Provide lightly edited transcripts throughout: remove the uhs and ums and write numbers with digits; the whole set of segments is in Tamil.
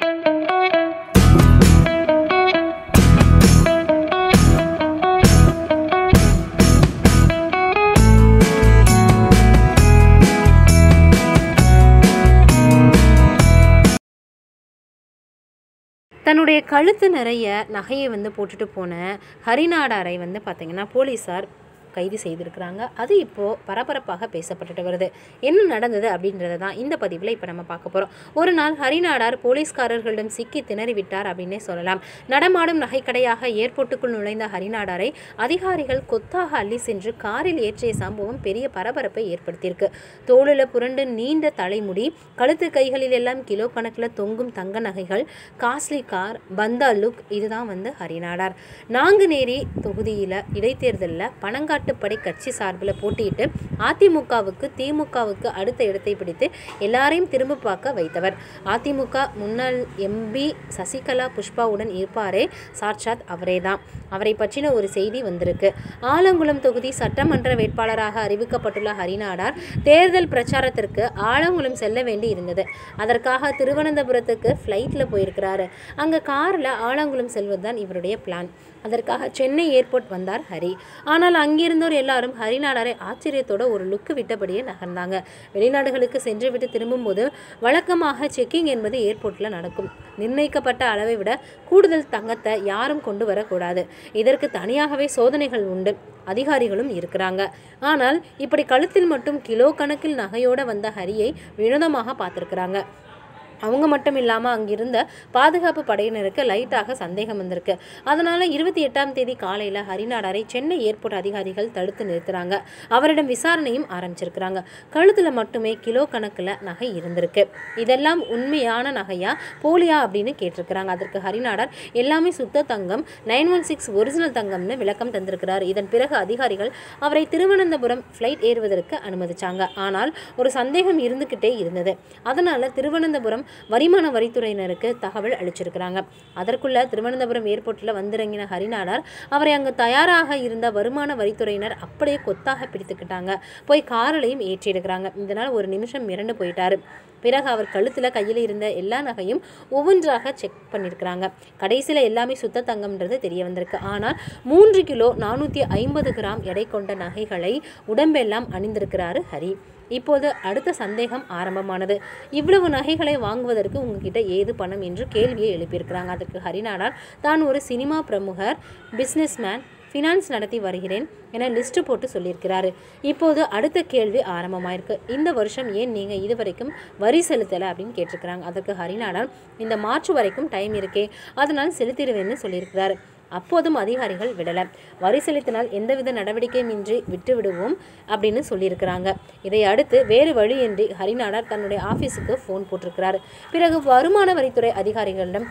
தன்னுடைய கழுத்து நிறைய நகையை போட்டுட்டு போன ஹரிநாடாரை பார்த்திங்கன்னா போலீஸார் கைது செய்திருக்கிறாங்க. அது இப்போது பரபரப்பாக பேசப்பட்டுட்டு வருது. என்ன நடந்தது அப்படின்றத தான் இந்த பதிவில் இப்போ நம்ம பார்க்க போகிறோம். ஒரு நாள் ஹரிநாடார் போலீஸ்காரர்களிடம் சிக்கி திணறிவிட்டார் அப்படின்னே சொல்லலாம். நடமாடும் நகைக்கடையாக ஏர்போர்ட்டுக்குள் நுழைந்த ஹரிநாடாரை அதிகாரிகள் கொத்தாக அள்ளி சென்று காரில் ஏற்றிய சம்பவம் பெரிய பரபரப்பை ஏற்படுத்தியிருக்கு. தோளில் புரண்டு நீண்ட தலைமுடி, கழுத்து கைகளில் எல்லாம் கிலோ கணக்கில் தொங்கும் தங்க நகைகள், காஸ்ட்லி கார், பந்தா லுக். இதுதான் ஹரிநாடார். நாங்குநேரி தொகுதியில் இடைத்தேர்தலில் பணங்காட்டு படை கட்சி சார்பில் போட்டியிட்டு அதிமுகவுக்கு திமுகவுக்கு அடுத்த இடத்தை பிடித்து எல்லாரையும் திரும்ப பார்க்க வைத்தவர். அதிமுக முன்னாள் எம்பி சசிகலா புஷ்பாவுடன் இருப்பாரே, சாட்சாத் அவரே தான். அவரை பற்றின ஒரு செய்தி வந்திருக்கு. ஆலங்குளம் தொகுதி சட்டமன்ற வேட்பாளராக அறிவிக்கப்பட்டுள்ள ஹரிநாடார் தேர்தல் பிரச்சாரத்திற்கு ஆலங்குளம் செல்ல வேண்டி இருந்தது. அதற்காக திருவனந்தபுரத்துக்கு ஃப்ளைட்டில் போயிருக்கிறாரு. அங்கே காரில் ஆலங்குளம் செல்வதுதான் இவருடைய பிளான். அதற்காக சென்னை ஏர்போர்ட் வந்தார் ஹரி. ஆனால் அங்கிருந்தோர் எல்லாரும் ஹரிநாடாரை ஆச்சரியத்தோட ஒரு லுக்கு விட்டபடியே நகர்ந்தாங்க. வெளிநாடுகளுக்கு சென்று விட்டு திரும்பும்போது வழக்கமாக செக்கிங் என்பது ஏர்போர்ட்டில் நடக்கும். நிர்ணயிக்கப்பட்ட அளவை விட கூடுதல் தங்கத்தை யாரும் கொண்டு வரக்கூடாது. இதற்கு தனியாகவே சோதனைகள் உண்டு. அதிகாரிகளும் இருக்கிறாங்க. ஆனால் இப்படி கழுத்தில் மட்டும் கிலோ கணக்கில் நகையோடு வந்த ஹரியை வினோதமாக பார்த்துருக்குறாங்க. அவங்க மட்டும் இல்லாமல் அங்கிருந்த பாதுகாப்பு படையினருக்கு லைட்டாக சந்தேகம் வந்திருக்கு. அதனால் 28ஆம் தேதி காலையில் ஹரிநாடாரை சென்னை ஏர்போர்ட் அதிகாரிகள் தடுத்து நிறுத்துறாங்க. அவரிடம் விசாரணையும் ஆரம்பிச்சிருக்கிறாங்க. கழுத்தில் மட்டுமே கிலோ கணக்கில் நகை இருந்திருக்கு. இதெல்லாம் உண்மையான நகையா போலியா அப்படின்னு கேட்டிருக்கிறாங்க. அதற்கு ஹரிநாடார் எல்லாமே சுத்த தங்கம், 916 ஒரிஜினல் தங்கம்னு விளக்கம் தந்திருக்கிறார். இதன் பிறகு அதிகாரிகள் அவரை திருவனந்தபுரம் ஃப்ளைட் ஏறுவதற்கு அனுமதிச்சாங்க. ஆனால் ஒரு சந்தேகம் இருந்துக்கிட்டே இருந்தது. அதனால் திருவனந்தபுரம் வருமான வரித்துறையினருக்கு தகவல் அளிச்சிருக்கிறாங்க. அதற்குள்ள திருவனந்தபுரம் ஏர்போர்ட்டில் வந்திறங்கின ஹரிநாடார் அவரை அங்கு தயாராக இருந்த வருமான வரித்துறையினர் அப்படியே கொத்தாக பிடித்துக்கிட்டாங்க. போய் காரிலையும் ஏற்றிடுக்கிறாங்க. இதனால் ஒரு நிமிஷம் மிரண்டு போயிட்டாரு. பிறகு அவர் கழுத்தில் கையில் இருந்த எல்லா நகையும் ஒவ்வொன்றாக செக் பண்ணியிருக்கிறாங்க. கடைசியில் எல்லாமே சுத்த தங்கம்ன்றது தெரிய வந்திருக்கு. ஆனால் 3 கிலோ 450 கிராம் எடை கொண்ட நகைகளை உடம்பெல்லாம் அணிந்திருக்கிறாரு ஹரி. இப்போது அடுத்த சந்தேகம் ஆரம்பமானது. இவ்வளவு நகைகளை வாங்குவதற்கு உங்ககிட்ட ஏது பணம் என்று கேள்வியை எழுப்பியிருக்கிறாங்க. அதற்கு ஹரிநாடார் தான் ஒரு சினிமா பிரமுகர், பிஸ்னஸ்மேன், ஃபினான்ஸ் நடத்தி வருகிறேன் என லிஸ்ட்டு போட்டு சொல்லியிருக்கிறாரு. இப்போது அடுத்த கேள்வி ஆரம்பமாயிருக்கு. இந்த வருஷம் ஏன் நீங்கள் இதுவரைக்கும் வரி செலுத்தலை அப்படின்னு கேட்டிருக்கிறாங்க. அதற்கு ஹரிநாடார் இந்த மார்ச் வரைக்கும் டைம் இருக்கே, அதனால் செலுத்திடுவேன்னு சொல்லியிருக்கிறாரு. அப்போதும் அதிகாரிகள் விடலை. வரி செலுத்தினால் எந்தவித நடவடிக்கையுமின்றி விட்டு விடுவோம் அப்படின்னு சொல்லியிருக்கிறாங்க. இதை அடுத்து வேறு வழியின்றி ஹரிநாடார் தன்னுடைய ஆஃபீஸுக்கு ஃபோன் போட்டிருக்கிறார். பிறகு வருமான வரித்துறை அதிகாரிகளிடம்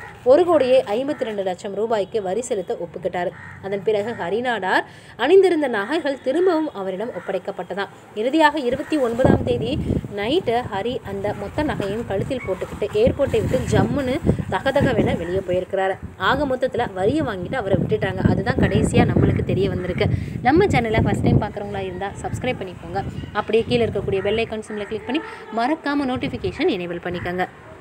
1,52,00,000 ரூபாய்க்கு வரி செலுத்த ஒப்புக்கிட்டார். அதன் பிறகு ஹரிநாடார் அணிந்திருந்த நகைகள் திரும்பவும் அவரிடம் ஒப்படைக்கப்பட்டதான். இறுதியாக 29ஆம் தேதி நைட்டு ஹரி அந்த மொத்த நகையும் கழுத்தில் போட்டுக்கிட்டு ஏர்போர்ட்டை விட்டு ஜம்முன்னு தகதகவென வெளியே போயிருக்கிறாரு. ஆக மொத்தத்தில் வரியை வாங்கிட்டு அவரை விட்டுட்டாங்க. அதுதான் கடைசியாக நம்மளுக்கு தெரிய வந்திருக்கு. நம்ம சேனலை ஃபஸ்ட் டைம் பார்க்குறவங்களா இருந்தால் சப்ஸ்கிரைப் பண்ணிக்கோங்க. அப்படியே கீழே இருக்கக்கூடிய பெல் ஐக்கான் சிம்மில் கிளிக் பண்ணி மறக்காமல் நோட்டிஃபிகேஷன் எனேபிள் பண்ணிக்கோங்க.